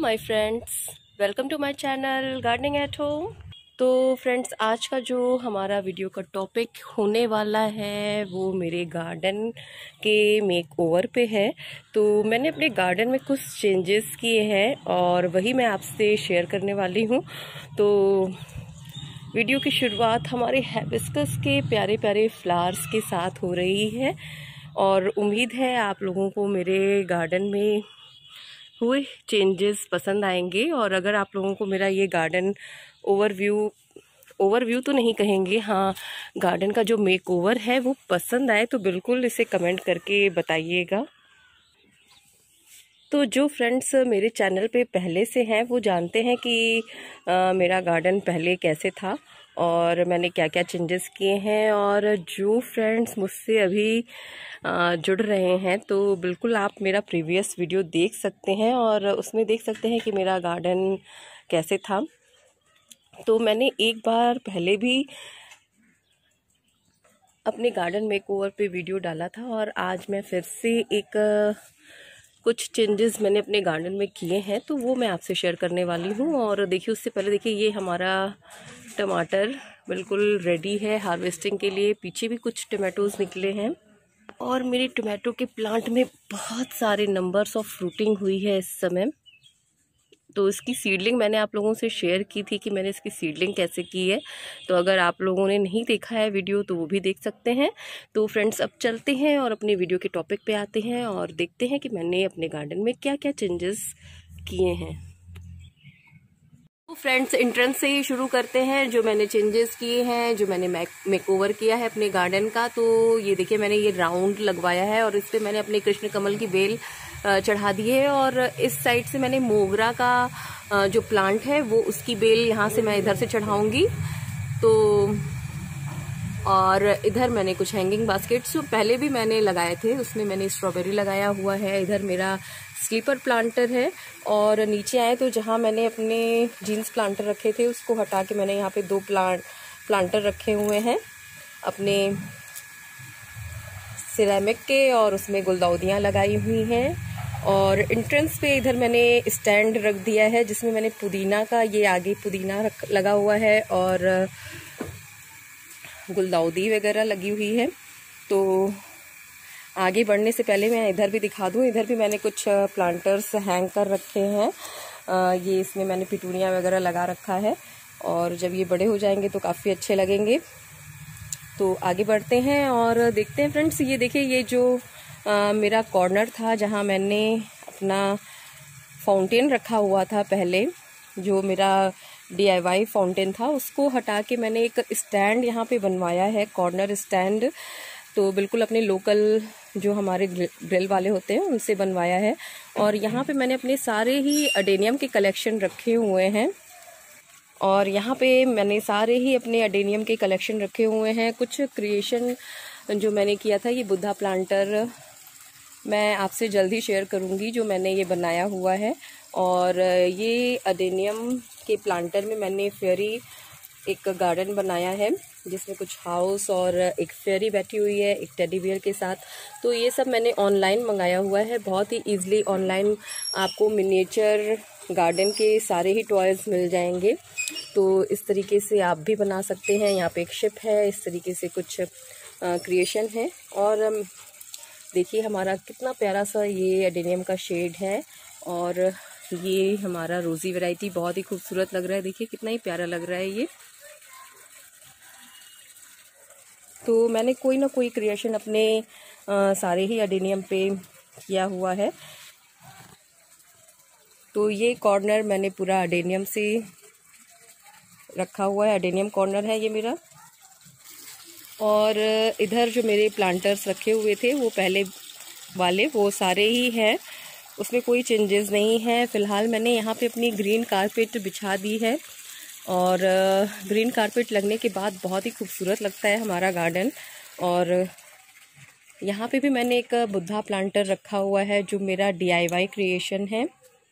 My friends, welcome to my channel gardening at home. तो friends, आज का जो हमारा वीडियो का टॉपिक होने वाला है वो मेरे गार्डन के मेक ओवर पे है। तो मैंने अपने गार्डन में कुछ चेंजेस किए हैं और वही मैं आपसे शेयर करने वाली हूँ। तो वीडियो की शुरुआत हमारे हिबिस्कस के प्यारे प्यारे फ्लावर्स के साथ हो रही है और उम्मीद है आप लोगों को मेरे गार्डन में हुए चेंजेस पसंद आएंगे। और अगर आप लोगों को मेरा ये गार्डन ओवरव्यू तो नहीं कहेंगे, हाँ, गार्डन का जो मेक ओवर है वो पसंद आए तो बिल्कुल इसे कमेंट करके बताइएगा। तो जो फ्रेंड्स मेरे चैनल पे पहले से हैं वो जानते हैं कि मेरा गार्डन पहले कैसे था और मैंने क्या क्या चेंजेस किए हैं। और जो फ्रेंड्स मुझसे अभी जुड़ रहे हैं तो बिल्कुल आप मेरा प्रीवियस वीडियो देख सकते हैं और उसमें देख सकते हैं कि मेरा गार्डन कैसे था। तो मैंने एक बार पहले भी अपने गार्डन मेकओवर पे वीडियो डाला था और आज मैं फिर से कुछ चेंजेस मैंने अपने गार्डन में किए हैं तो वो मैं आपसे शेयर करने वाली हूँ। और देखिए, उससे पहले देखिए ये हमारा टमाटर बिल्कुल रेडी है हार्वेस्टिंग के लिए। पीछे भी कुछ टमाटोज निकले हैं और मेरी टमाटो के प्लांट में बहुत सारे नंबर्स ऑफ फ्रूटिंग हुई है इस समय। तो इसकी सीडलिंग मैंने आप लोगों से शेयर की थी कि मैंने इसकी सीडलिंग कैसे की है। तो अगर आप लोगों ने नहीं देखा है वीडियो तो वो भी देख सकते हैं। तो फ्रेंड्स, अब चलते हैं और अपने वीडियो के टॉपिक पे आते हैं और देखते हैं कि मैंने अपने गार्डन में क्या क्या चेंजेस किए हैं। तो फ्रेंड्स, एंट्रेंस से ही शुरू करते हैं। जो मैंने चेंजेस किए हैं, जो मैंने मेकओवर किया है अपने गार्डन का, तो ये देखिए मैंने ये राउंड लगवाया है और इस पे मैंने अपने कृष्ण कमल की बेल चढ़ा दी है। और इस साइड से मैंने मोगरा का जो प्लांट है वो उसकी बेल यहाँ से मैं इधर से चढ़ाऊंगी। तो और इधर मैंने कुछ हैंगिंग बास्केट्स जो पहले भी मैंने लगाए थे उसमें मैंने स्ट्रॉबेरी लगाया हुआ है। इधर मेरा स्लीपर प्लांटर है और नीचे आए तो जहाँ मैंने अपने जीन्स प्लांटर रखे थे उसको हटा के मैंने यहाँ पे दो प्लांटर रखे हुए हैं अपने सिरेमिक के और उसमें गुलदाउदियाँ लगाई हुई हैं। और एंट्रेंस पे इधर मैंने स्टैंड रख दिया है जिसमें मैंने पुदीना का, ये आगे पुदीना लगा हुआ है और गुलदाउदी वगैरह लगी हुई है। तो आगे बढ़ने से पहले मैं इधर भी दिखा दूं, इधर भी मैंने कुछ प्लांटर्स हैंग कर रखे हैं। ये इसमें मैंने पिटूनिया वगैरह लगा रखा है और जब ये बड़े हो जाएंगे तो काफ़ी अच्छे लगेंगे। तो आगे बढ़ते हैं और देखते हैं फ्रेंड्स। ये देखिए, ये जो मेरा कॉर्नर था जहाँ मैंने अपना फाउंटेन रखा हुआ था पहले, जो मेरा DIY फाउंटेन था, उसको हटा के मैंने एक स्टैंड यहाँ पे बनवाया है, कॉर्नर स्टैंड। तो बिल्कुल अपने लोकल जो हमारे ग्रिल वाले होते हैं उनसे बनवाया है। और यहाँ पे मैंने अपने सारे ही अडेनियम के कलेक्शन रखे हुए हैं और यहाँ पे मैंने सारे ही अपने अडेनियम के कलेक्शन रखे हुए हैं। कुछ क्रिएशन जो मैंने किया था, ये बुद्धा प्लांटर मैं आपसे जल्दी शेयर करूँगी जो मैंने ये बनाया हुआ है। और ये अडेनियम के प्लांटर में मैंने फेरी एक गार्डन बनाया है जिसमें कुछ हाउस और एक फेरी बैठी हुई है एक टेडी बियर के साथ। तो ये सब मैंने ऑनलाइन मंगाया हुआ है। बहुत ही ईजिली ऑनलाइन आपको मिनिएचर गार्डन के सारे ही टॉयज मिल जाएंगे। तो इस तरीके से आप भी बना सकते हैं। यहाँ पे एक शिप है, इस तरीके से कुछ क्रिएशन है। और देखिए हमारा कितना प्यारा सा ये एडेनियम का शेड है और ये हमारा रोजी वैरायटी बहुत ही खूबसूरत लग रहा है। देखिए कितना ही प्यारा लग रहा है ये। तो मैंने कोई ना कोई क्रिएशन अपने सारे ही एडेनियम पे किया हुआ है। तो ये कॉर्नर मैंने पूरा एडेनियम से रखा हुआ है, एडेनियम कॉर्नर है ये मेरा। और इधर जो मेरे प्लांटर्स रखे हुए थे वो पहले वाले वो सारे ही हैं, उसमें कोई चेंजेस नहीं है। फ़िलहाल मैंने यहाँ पे अपनी ग्रीन कारपेट बिछा दी है और ग्रीन कारपेट लगने के बाद बहुत ही खूबसूरत लगता है हमारा गार्डन। और यहाँ पे भी मैंने एक बुद्धा प्लांटर रखा हुआ है जो मेरा DIY क्रिएशन है,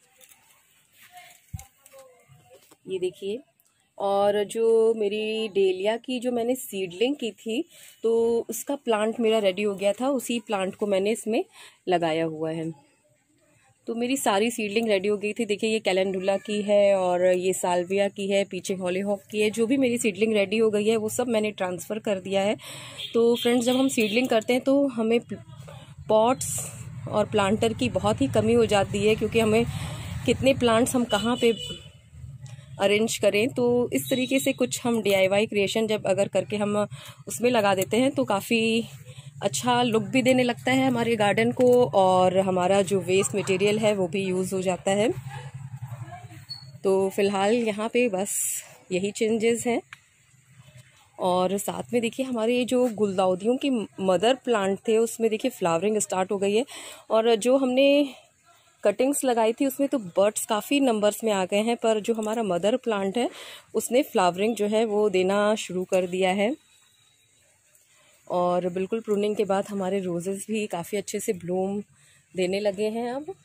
ये देखिए। और जो मेरी डेलिया की जो मैंने सीडलिंग की थी तो उसका प्लांट मेरा रेडी हो गया था, उसी प्लांट को मैंने इसमें लगाया हुआ है। तो मेरी सारी सीडलिंग रेडी हो गई थी। देखिए ये कैलेंडुला की है और ये साल्विया की है, पीछे हॉलीहॉक की है। जो भी मेरी सीडलिंग रेडी हो गई है वो सब मैंने ट्रांसफ़र कर दिया है। तो फ्रेंड्स, जब हम सीडलिंग करते हैं तो हमें पॉट्स और प्लांटर की बहुत ही कमी हो जाती है, क्योंकि हमें कितने प्लांट्स हम कहाँ पे अरेंज करें। तो इस तरीके से कुछ हम DIY क्रिएशन जब अगर करके हम उसमें लगा देते हैं तो काफ़ी अच्छा लुक भी देने लगता है हमारे गार्डन को, और हमारा जो वेस्ट मटेरियल है वो भी यूज़ हो जाता है। तो फ़िलहाल यहाँ पे बस यही चेंजेस हैं। और साथ में देखिए हमारे ये जो गुलदाउदियों की मदर प्लांट थे उसमें देखिए फ्लावरिंग स्टार्ट हो गई है, और जो हमने कटिंग्स लगाई थी उसमें तो बर्ड्स काफ़ी नंबर्स में आ गए हैं, पर जो हमारा मदर प्लांट है उसने फ्लावरिंग जो है वो देना शुरू कर दिया है। और बिल्कुल प्रूनिंग के बाद हमारे रोजेस भी काफ़ी अच्छे से ब्लूम देने लगे हैं। अब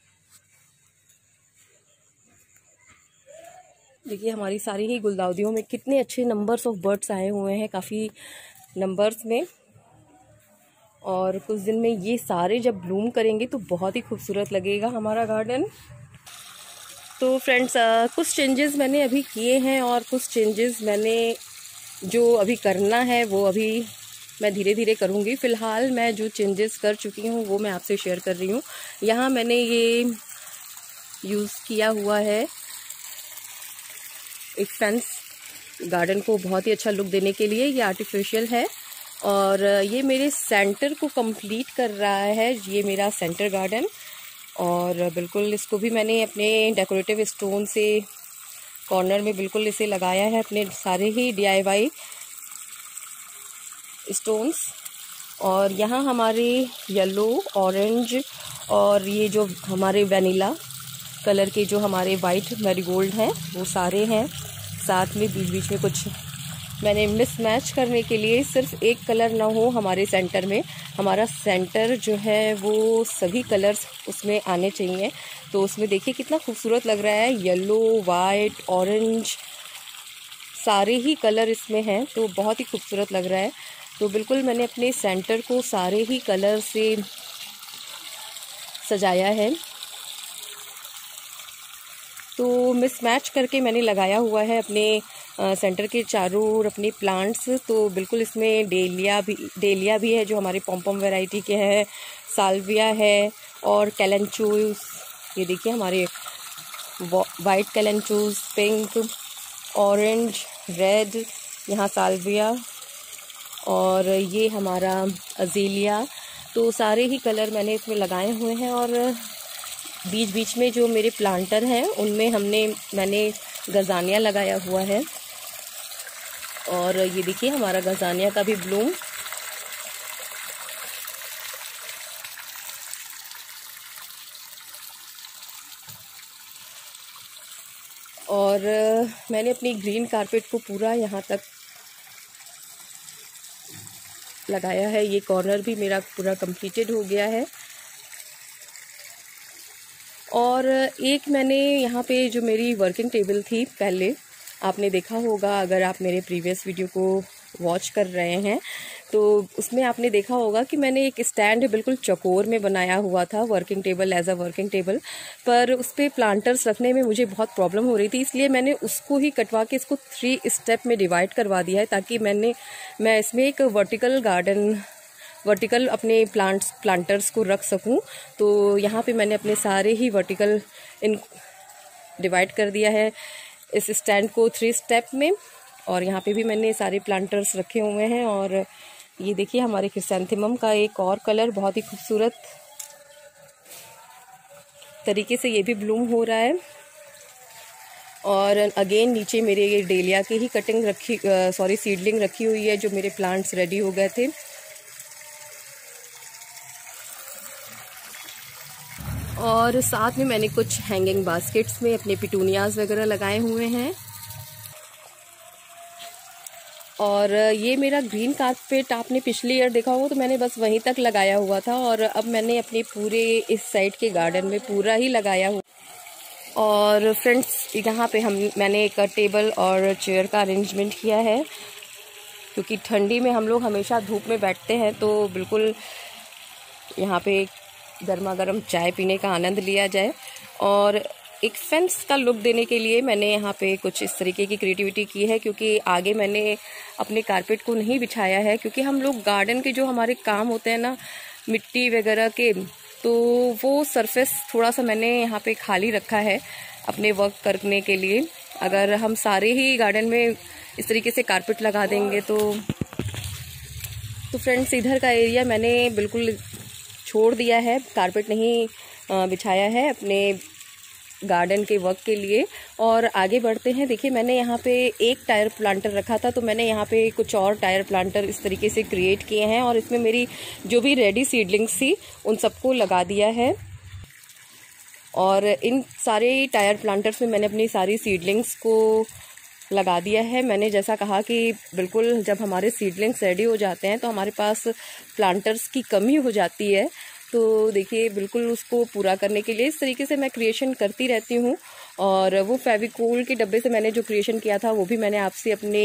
देखिए हमारी सारी ही गुलदाउदियों में कितने अच्छे नंबर्स ऑफ बर्ड्स आए हुए हैं, काफ़ी नंबर्स में। और कुछ दिन में ये सारे जब ब्लूम करेंगे तो बहुत ही खूबसूरत लगेगा हमारा गार्डन। तो फ्रेंड्स, कुछ चेंजेस मैंने अभी किए हैं और कुछ चेंजेस मैंने जो अभी करना है वो अभी मैं धीरे धीरे करूँगी। फ़िलहाल मैं जो चेंजेस कर चुकी हूँ वो मैं आपसे शेयर कर रही हूँ। यहाँ मैंने ये यूज़ किया हुआ है एक फेंस, गार्डन को बहुत ही अच्छा लुक देने के लिए। ये आर्टिफिशियल है और ये मेरे सेंटर को कंप्लीट कर रहा है, ये मेरा सेंटर गार्डन। और बिल्कुल इसको भी मैंने अपने डेकोरेटिव स्टोन से कॉर्नर में बिल्कुल इसे लगाया है, अपने सारे ही DIY स्टोन्स। और यहाँ हमारे येलो, ऑरेंज और ये जो हमारे वैनिला कलर के जो हमारे वाइट मैरीगोल्ड हैं वो सारे हैं। साथ में बीच बीच में कुछ मैंने मिसमैच करने के लिए, सिर्फ एक कलर ना हो हमारे सेंटर में, हमारा सेंटर जो है वो सभी कलर्स उसमें आने चाहिए। तो उसमें देखिए कितना खूबसूरत लग रहा है, येलो, वाइट, ऑरेंज सारे ही कलर इसमें हैं, तो बहुत ही खूबसूरत लग रहा है। तो बिल्कुल मैंने अपने सेंटर को सारे ही कलर से सजाया है। तो मिसमैच करके मैंने लगाया हुआ है अपने सेंटर के चारों ओर अपने प्लांट्स। तो बिल्कुल इसमें डेलिया भी है जो हमारे पॉम्पम वैरायटी के हैं, साल्विया है और कैलेंचूस। ये देखिए हमारे white kalanchoes, pink, orange, red, यहाँ साल्विया और ये हमारा अज़ेलिया। तो सारे ही कलर मैंने इसमें लगाए हुए हैं। और बीच बीच में जो मेरे प्लांटर हैं उनमें मैंने गजानिया लगाया हुआ है। और ये देखिए हमारा गजानिया का भी ब्लूम। और मैंने अपनी ग्रीन कारपेट को पूरा यहाँ तक लगाया है। ये कॉर्नर भी मेरा पूरा कंप्लीटेड हो गया है। और एक मैंने यहाँ पे जो मेरी वर्किंग टेबल थी, पहले आपने देखा होगा अगर आप मेरे प्रीवियस वीडियो को वॉच कर रहे हैं तो उसमें आपने देखा होगा कि मैंने एक स्टैंड बिल्कुल चौकोर में बनाया हुआ था, working table as a working table. पर उस पर प्लांटर्स रखने में मुझे बहुत प्रॉब्लम हो रही थी, इसलिए मैंने उसको ही कटवा के इसको 3 स्टेप में डिवाइड करवा दिया है, ताकि मैं इसमें एक वर्टिकल अपने प्लांटर्स को रख सकूं। तो यहाँ पे मैंने अपने सारे ही वर्टिकल डिवाइड कर दिया है इस स्टैंड को 3 स्टेप में। और यहाँ पे भी मैंने सारे प्लांटर्स रखे हुए हैं। और ये देखिए हमारे क्रिसैंथेमम का एक और कलर बहुत ही खूबसूरत तरीके से ये भी ब्लूम हो रहा है। और अगेन नीचे मेरे ये डेलिया की ही सीडलिंग रखी हुई है जो मेरे प्लांट्स रेडी हो गए थे। और साथ में मैंने कुछ हैंगिंग बास्केट्स में अपने पिटूनियाज वगैरह लगाए हुए हैं। और ये मेरा ग्रीन कारपेट आपने पिछले ईयर देखा होगा तो मैंने बस वहीं तक लगाया हुआ था, और अब मैंने अपने पूरे इस साइड के गार्डन में पूरा ही लगाया हुआ। और फ्रेंड्स, यहाँ पे मैंने एक टेबल और चेयर का अरेंजमेंट किया है, क्योंकि ठंडी में हम लोग हमेशा धूप में बैठते हैं, तो बिल्कुल यहाँ पे गर्मा गर्म चाय पीने का आनंद लिया जाए। और एक फेंस का लुक देने के लिए मैंने यहाँ पे कुछ इस तरीके की क्रिएटिविटी की है, क्योंकि आगे मैंने अपने कारपेट को नहीं बिछाया है, क्योंकि हम लोग गार्डन के जो हमारे काम होते हैं ना मिट्टी वगैरह के, तो वो सरफेस थोड़ा सा मैंने यहाँ पे खाली रखा है अपने वर्क करने के लिए। अगर हम सारे ही गार्डन में इस तरीके से कारपेट लगा देंगे तो फ्रेंड्स इधर का एरिया मैंने बिल्कुल छोड़ दिया है, कारपेट नहीं बिछाया है अपने गार्डन के वर्क के लिए। और आगे बढ़ते हैं। देखिए मैंने यहाँ पे एक टायर प्लांटर रखा था, तो मैंने यहाँ पे कुछ और टायर प्लांटर इस तरीके से क्रिएट किए हैं और इसमें मेरी जो भी रेडी सीडलिंग्स थी उन सबको लगा दिया है। और इन सारे टायर प्लांटर्स में मैंने अपनी सारी सीडलिंग्स को लगा दिया है। मैंने जैसा कहा कि बिल्कुल जब हमारे सीडलिंग्स रेडी हो जाते हैं तो हमारे पास प्लांटर्स की कमी हो जाती है, तो देखिए बिल्कुल उसको पूरा करने के लिए इस तरीके से मैं क्रिएशन करती रहती हूँ। और वो फेविकोल के डब्बे से मैंने जो क्रिएशन किया था वो भी मैंने आपसे अपने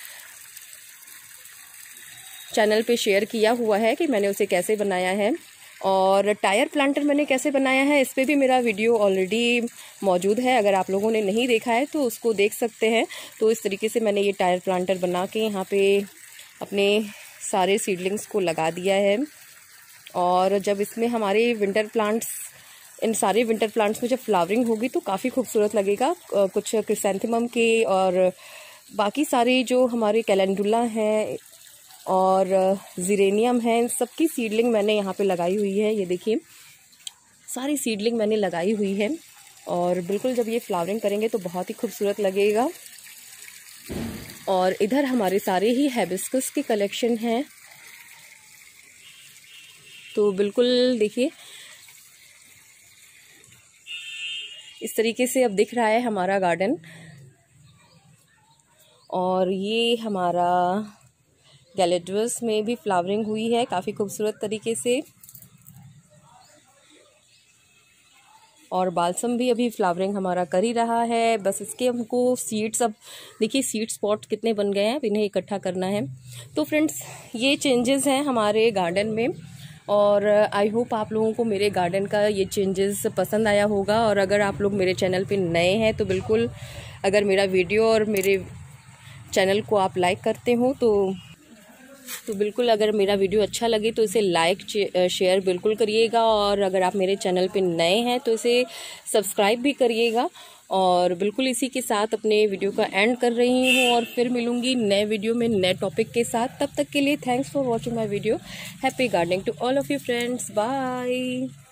चैनल पे शेयर किया हुआ है कि मैंने उसे कैसे बनाया है। और टायर प्लांटर मैंने कैसे बनाया है इस पे भी मेरा वीडियो ऑलरेडी मौजूद है, अगर आप लोगों ने नहीं देखा है तो उसको देख सकते हैं। तो इस तरीके से मैंने ये टायर प्लांटर बना के यहाँ पे अपने सारे सीडलिंग्स को लगा दिया है। और जब इसमें हमारे विंटर प्लांट्स, इन सारे विंटर प्लांट्स में जब फ्लावरिंग होगी तो काफ़ी खूबसूरत लगेगा। कुछ क्रिसैंथेमम के और बाकी सारे जो हमारे कैलेंडुला हैं और जीरेनियम है, इन सबकी सीडलिंग मैंने यहाँ पे लगाई हुई है। ये देखिए सारी सीडलिंग मैंने लगाई हुई है और बिल्कुल जब ये फ्लावरिंग करेंगे तो बहुत ही खूबसूरत लगेगा। और इधर हमारे सारे ही हिबिस्कस के कलेक्शन हैं, तो बिल्कुल देखिए इस तरीके से अब दिख रहा है हमारा गार्डन। और ये हमारा गैलेडुअस में भी फ्लावरिंग हुई है काफ़ी खूबसूरत तरीके से। और बालसम भी अभी फ्लावरिंग हमारा कर ही रहा है, बस इसके हमको सीड्स, अब देखिए सीड स्पॉट कितने बन गए हैं, इन्हें इकट्ठा करना है। तो फ्रेंड्स ये चेंजेस हैं हमारे गार्डन में और आई होप आप लोगों को मेरे गार्डन का ये चेंजेस पसंद आया होगा। और अगर आप लोग मेरे चैनल पे नए हैं तो बिल्कुल अगर मेरा वीडियो और मेरे चैनल को आप लाइक करते हो तो बिल्कुल अगर मेरा वीडियो अच्छा लगे तो इसे लाइक शेयर बिल्कुल करिएगा। और अगर आप मेरे चैनल पे नए हैं तो इसे सब्सक्राइब भी करिएगा। और बिल्कुल इसी के साथ अपने वीडियो का एंड कर रही हूँ और फिर मिलूंगी नए वीडियो में नए टॉपिक के साथ। तब तक के लिए thanks for watching my video. Happy gardening to all of you friends, bye.